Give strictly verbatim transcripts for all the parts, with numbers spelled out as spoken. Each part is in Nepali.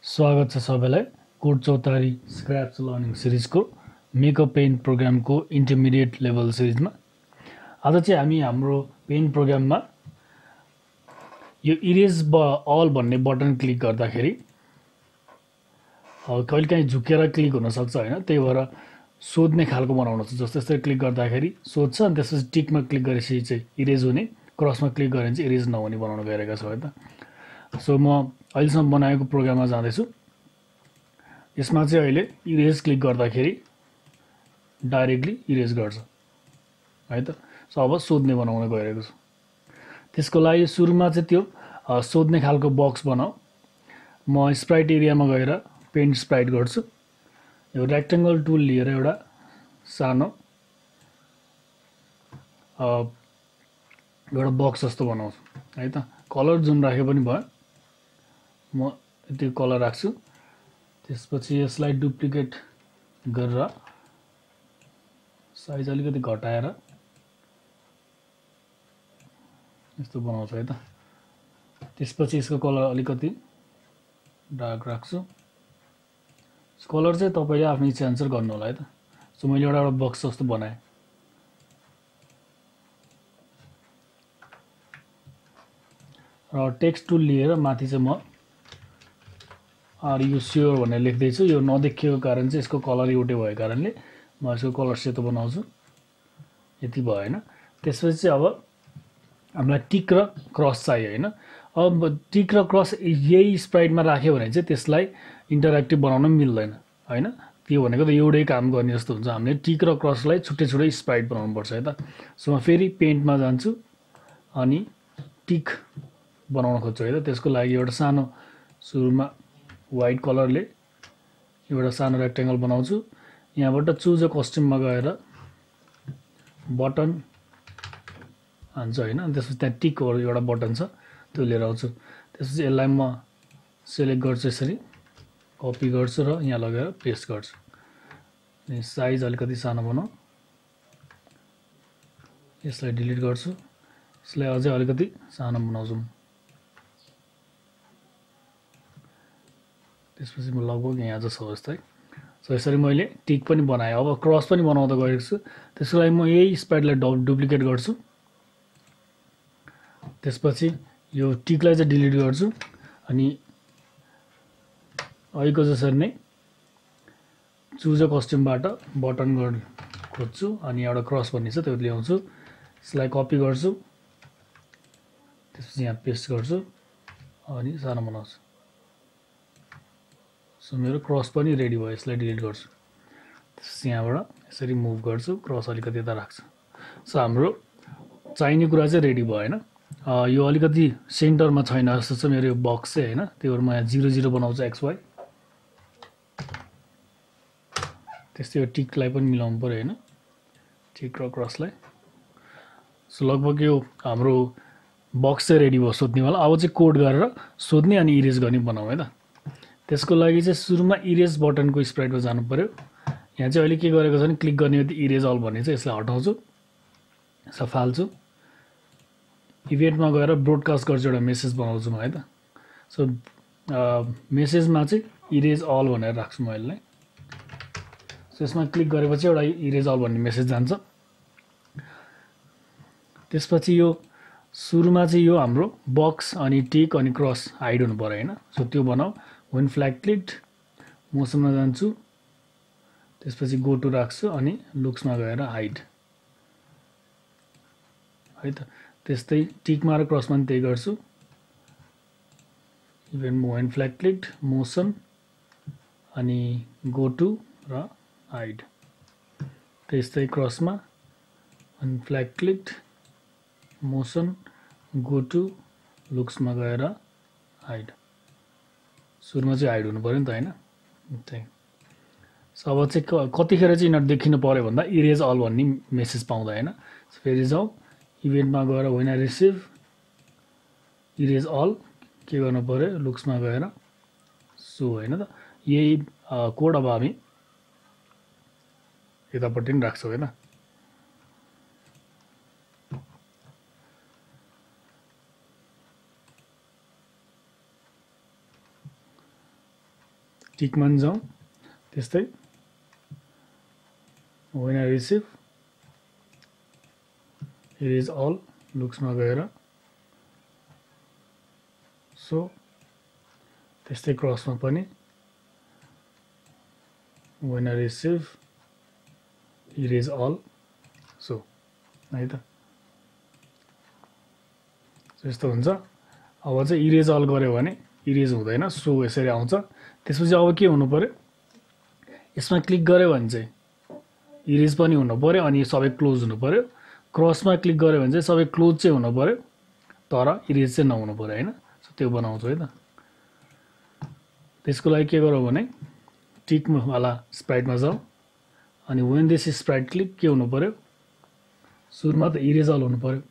स्वागत छ सबैलाई कोड चौतारी स्क्रैच लर्निङ सिरिजको मेकअप पेन्ट प्रोग्रामको इन्टरमिडिएट लेभल सिरिजमा आज चाहिँ हामी हाम्रो पेन्ट प्रोग्राममा यो इरेज ब अल भन्ने बटन क्लिक गर्दाखेरि कहिलेकाहीँ झुकेर क्लिक हुन सक्छ हैन त्यही भएर सोध्ने खालको बनाउनु छ जस्तो यसरी क्लिक गर्दाखेरि सोध्छ अनि त्यसपछि टिकमा क्लिक गरेपछि चाहिँ इरेज हुने क्रसमा क्लिक गरे भने चाहिँ इरेज नहुने बनाउन गइरहेका छौँ है त सो म अहिलेसम्म बनाएको प्रोग्राममा जाँदैछु यसमा चाहिँ अहिले इरेज क्लिक गर्दाखेरि डाइरेक्टली इरेज गर्छ है त सो अब सोध्ने बनाउन गइरहेको छु त्यसको लागि सुरुमा चाहिँ त्यो सोध्ने खालको बक्स बनाऊ म स्प्राइट एरियामा गएर पेन्ट स्प्राइट गर्छु यो रेक्टेंगल टुल लिएर एउटा सानो एउटा बक्स जस्तो बनाउँछु है त कलर जुन राखे पनि भयो म त्यो कलर राख्छु त्यसपछि यसलाई डुप्लिकेट गरेर साइज अलिकति घटाएर यस्तो बनाउँछु है त त्यसपछि यसको कलर अलिकति डार्क राख्छु कलर चाहिँ तपाईले आफ्नो इच्छा अनुसार गर्नु होला है त सो मैले एउटा एउटा बक्स जस्तो बनाएँ र टेक्स्ट टुल लिएर माथि चाहिँ म आर यु स्योर भनेर लेख्दै छु यो नदेखिएको कारण चाहिँ यसको कलर एउटै भएको कारणले म यसको कलर सेतो बनाउँछु यति भयो हैन त्यसपछि चाहिँ अब हामीलाई टिक र क्रस चाहियो हैन अब टिक र क्रस यही स्प्राइटमा राख्यो भने चाहिँ त्यसलाई इन्टरेक्टिभ बनाउन मिल्दैन हैन त्यो भनेको त एउटै काम गर्ने जस्तो हुन्छ हामीले टिक र क्रसलाई छुट्टै छुट्टै स्प्राइट बनाउनु पर्छ है त सो म फेरि पेन्टमा जान्छु अनि टिक बनाउन खोज्छु है त त्यसको लागि एउटा सानो सुरुमा व्हाइट कलरले एउटा सानो रेक्टेंगल बनाउँछु यहाँबाट चुज अ कस्ट्युममा गएर बटन हान्छु हैन त्यसपछि त्यहाँ टिक एउटा बटन छ त्यो लिएर आउँछु त्यसपछि यसलाई म सिलेक्ट गर्छु यसरी कपी गर्छु र यहाँ लगेर पेस्ट गर्छु अनि साइज अलिकति सानो बनाऊ यसलाई डिलिट गर्छु यसलाई अझै अलिकति सानो बनाउँछु त्यसपछि म लगभग यहाँ जस्तो अवस्था सो यसरी मैले टिक पनि बनाएँ अब क्रस पनि बनाउँदा गएको छु त्यसको लागि म यही स्प्राइटलाई डुप्लिकेट गर्छु त्यसपछि यो टिकलाई चाहिँ डिलिट गर्छु अनि अहिलेको जसरी नै चुज अ कस्ट्युमबाट बटन गर्न खोज्छु अनि एउटा क्रस भन्ने छ त्यो ल्याउँछु यसलाई कपी गर्छु त्यसपछि यहाँ पेस्ट गर्छु अनि सानो बनाउँछु सो मेरो क्रस पनि रेडी भयो यसलाई डिलिट गर्छु त्यसपछि यहाँबाट यसरी मुभ गर्छु क्रस अलिकति यता राख्छु सो हाम्रो चाहिने कुरा चाहिँ रेडी भयो हैन यो अलिकति सेन्टरमा छैन जस्तो छ मेरो यो बक्स चाहिँ हैन त्यही भएर म यहाँ जिरो जिरो बनाउँछु एक्स वाइ त्यस्तै यो टिकलाई पनि मिलाउनु पर्यो हैन टिक र क्रसलाई सो लगभग यो हाम्रो बक्स चाहिँ रेडी भयो सोध्नेवाला अब चाहिँ कोड गरेर सोध्ने अनि इरेज गर्ने बनाऊ है त त्यसको लागि चाहिँ सुरुमा इरेज बटनको स्प्राइटमा जानु पर्यो यहाँ चाहिँ अहिले के गरेको छ भने क्लिक गर्ने बित्तिकै इरेज अल भन्ने चाहिँ यसलाई हटाउँछु यसलाई फाल्छु इभेन्टमा गएर ब्रोडकास्ट गर्छु एउटा मेसेज बनाउँछु म है त सो मेसेजमा चाहिँ इरेज अल भनेर राख्छु म यसलाई सो यसमा क्लिक गरेपछि एउटा इरेज अल भन्ने मेसेज जान्छ त्यसपछि यो सुरुमा चाहिँ यो हाम्रो बक्स अनि टिक अनि क्रस हाइड हुनु पर्यो हैन सो त्यो बनाऊ when flag clicked मोसनमा जान्छु त्यसपछि गो टु राख्छु अनि लुक्समा गएर हाइड है त त्यस्तै टिकमा र क्रसमा पनि त्यही गर्छु event when flag clicked motion अनि गो टु र हाइड त्यस्तै क्रसमा when flag clicked motion go to लुक्समा गएर हाइड सुरुमा चाहिँ हाइड हुनु पर्यो नि त हैन त्यही सो अब चाहिँ कतिखेर चाहिँ यिनीहरू देखिनु पर्यो भन्दा इरेज अल भन्ने मेसेज पाउँदा हैन फेरि जाऊ इभेन्टमा गएर when I receive erase all के गर्नु पर्यो लुक्समा गएर सो हैन त यही कोड अब हामी यतापट्टि पनि राख्छौँ हैन टिकमा जाउँ त्यस्तै when I receive erase all लुक्समा गएर सो त्यस्तै क्रसमा पनि when I receive erase all so है त यस्तो हुन्छ। अब चाहिँ इरेज अल गर्यो भने इरेज हुँदैन सो यसरी आउँछ। त्यसपछि अब के हुनु पर्यो यसमा क्लिक गर्यो भने चाहिँ इरेज पनि हुनु पर्यो अनि सबै क्लोज हुनु पर्यो। क्रसमा क्लिक गर्यो भने चाहिँ सबै क्लोज चाहिँ हुनु पर्यो तर इरेज चाहिँ नहुनु पर्यो हैन। सो त्यो बनाउँछु है त। त्यसको लागि के गरौँ भने टिक वाला स्प्राइटमा जाऊ अनि when this is sprite click के हुनु पर्यो सुरुमा त इरेज अल हुनु पर्यो।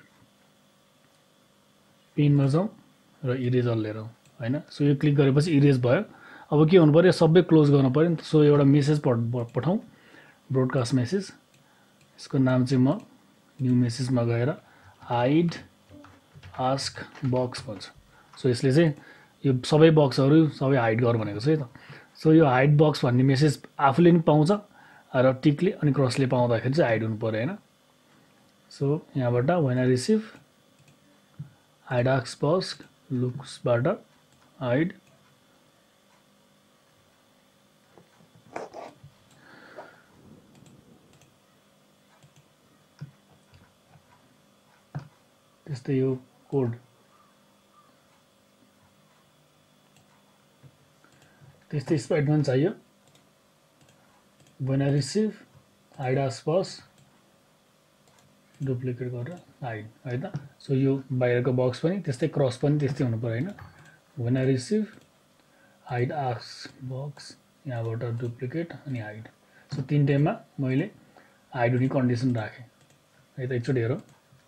पेनमा जाउँ र इरेज अल लिएर आउँ हैन। सो यो क्लिक गरेपछि इरेज भयो। अब के हुनु पर्यो सबै क्लोज गर्नु पर्यो नि त। सो एउटा मेसेज पठाउँ ब्रोडकास्ट मेसेज। यसको नाम चाहिँ म न्यू मेसेजमा गएर हाइड आस्क बक्स भन्छु। सो यसले चाहिँ यो सबै बक्सहरू सबै हाइड गर भनेको छ है त। सो यो हाइड बक्स भन्ने मेसेज आफूले पनि पाउँछ र टिकले अनि क्रसले पाउँदाखेरि चाहिँ हाइड हुनु पर्यो हैन। सो यहाँबाट when I receive hide ask box लुक्सबाट हाइड त्यस्तै यो कोड त्यस्तै स्प्राइटमा पनि चाहियो when I receive hide ask box duplicate गरेर हाइड है त। सो यो बाहिरको बक्स पनि त्यस्तै क्रस पनि त्यस्तै हुनु पर्यो हैन। when I receive hide ask box यहाँबाट डुप्लिकेट अनि हाइड। सो तीन टाइममा मैले हाइड हुने कन्डिसन राखेँ है त। एकचोटि हेरौँ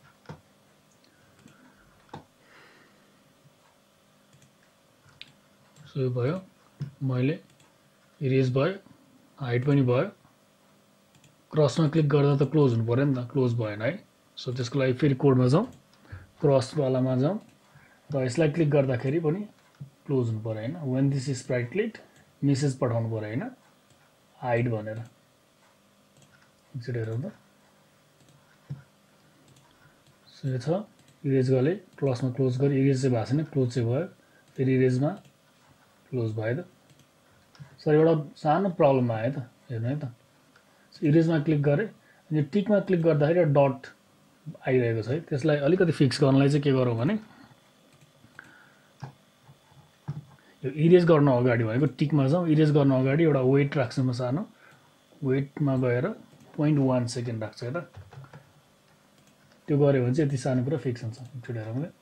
सो यो भयो मैले इरेज भयो हाइड पनि भयो। क्रसमा क्लिक गर्दा त क्लोज हुनु पर्यो नि त क्लोज भएन है। सो त्यसको लागि फेरि कोडमा जाउँ क्रसवालामा जाउँ र यसलाई क्लिक गर्दाखेरि पनि क्लोज हुनु पर्यो हैन। when this is sprite click message पठाउनु पर्यो हैन हाइड भनेर। एकचोटि हेरौँ त सो यो छ इरेज गरे क्लसमा क्लोज गरे इरेज चाहिँ भएको छैन क्लोज चाहिँ भयो फेरि इरेजमा क्लोज भयो त। सर एउटा सानो प्रब्लम आयो त हेर्नु है त। इरेजमा क्लिक गरेँ अनि टिकमा क्लिक गर्दाखेरि एउटा डट आइरहेको छ है। त्यसलाई अलिकति फिक्स गर्नलाई चाहिँ के गरौँ भने यो इरेज गर्न अगाडि भनेको टिकमा जाउँ इरेज गर्न अगाडि एउटा वेट राख्छु म सानो वेटमा गएर पोइन्ट वान सेकेन्ड राख्छु है त। त्यो गऱ्यो भने चाहिँ यति सानो कुरा फिक्स हुन्छ। एकचोटि हेरौँ है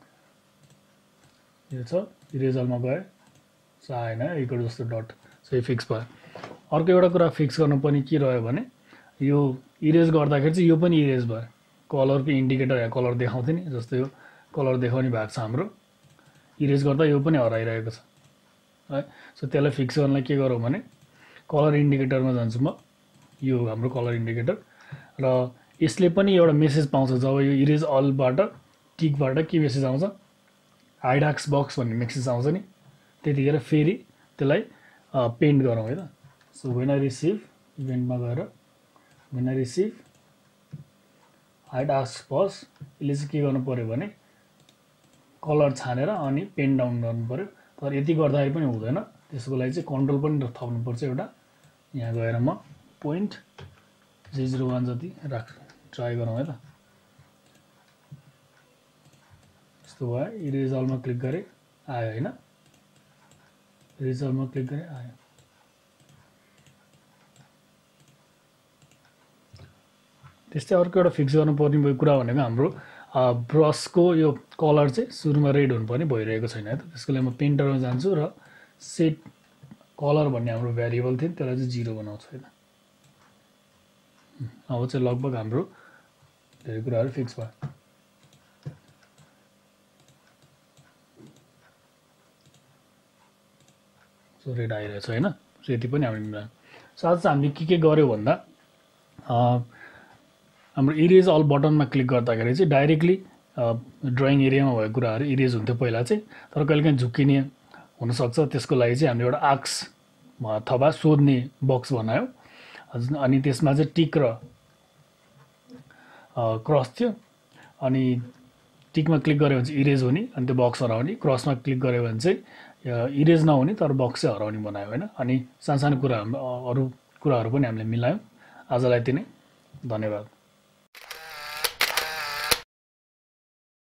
यो छ इरेजलमा गयो सो आएन इक्वल जस्तो डट सो यो फिक्स भयो। अर्को एउटा कुरा फिक्स गर्नु पनि के रह्यो भने यो इरेज गर्दाखेरि चाहिँ यो पनि इरेज भयो। कलरको इन्डिकेटर या कलर देखाउँथ्यो नि जस्तो यो कलर देखाउने भएको छ हाम्रो इरेज गर्दा यो पनि हराइरहेको छ है। सो त्यसलाई फिक्स गर्नलाई के गरौँ भने कलर इन्डिकेटरमा जान्छु म यो हाम्रो कलर इन्डिकेटर र यसले पनि एउटा मेसेज पाउँछ जब यो इरेज अलबाट टिकबाट के मेसेज आउँछ हाइड आस्क बक्स भन्ने मेसेज आउँछ नि त्यतिखेर फेरि त्यसलाई पेन्ट गरौँ है त। सो when I receive इभेन्टमा गएर when I receive hide ask box यसले चाहिँ के गर्नु पर्यो भने कलर छानेर अनि पेन डाउन गर्नु पर्यो तर यति गर्दाखेरि पनि हुँदैन। त्यसको लागि चाहिँ कन्ट्रोल पनि थप्नुपर्छ एउटा। यहाँ गएर म पोइन्ट जे जिरो वान जति राख ट्राई गरौँ है त। यस्तो भयो इरेज अलमा क्लिक गरेँ आयो होइन इरेज अलमा क्लिक गरेँ आयो। त्यस्तै अर्को एउटा फिक्स गर्नुपर्ने कुरा भनेको हाम्रो ब्रसको यो कलर चाहिँ सुरुमा रेड हुनुपर्ने भइरहेको छैन है त। त्यसको लागि म पेन्टरमा जान्छु र सेट कलर भन्ने हाम्रो भेरिएबल थियो त्यसलाई चाहिँ जिरो बनाउँछु है त। अब चाहिँ लगभग हाम्रो धेरै कुराहरू फिक्स भयो। सो रेड आइरहेछ होइन सो यति पनि हामीले साथ चाहिँ हामीले के के गर्यो भन्दा हाम्रो इरेज अल बटनमा क्लिक गर्दाखेरि चाहिँ डाइरेक्टली ड्रइङ एरियामा भएको कुराहरू इरेज हुन्थ्यो पहिला चाहिँ तर कहिलेकाहीँ झुक्किने हुनसक्छ। त्यसको लागि चाहिँ हामीले एउटा आक्स अथवा सोध्ने बक्स बनायौँ। अनि त्यसमा चाहिँ टिक र क्रस थियो। अनि टिकमा क्लिक गऱ्यो भने चाहिँ इरेज हुने अनि त्यो बक्स हराउने, क्रसमा क्लिक गऱ्यो भने चाहिँ इरेज नहुने तर बक्स चाहिँ हराउने बनायो होइन। अनि सानो सानो कुरा अरू कुराहरू पनि हामीले मिलायौँ। आजलाई यति नै, धन्यवाद।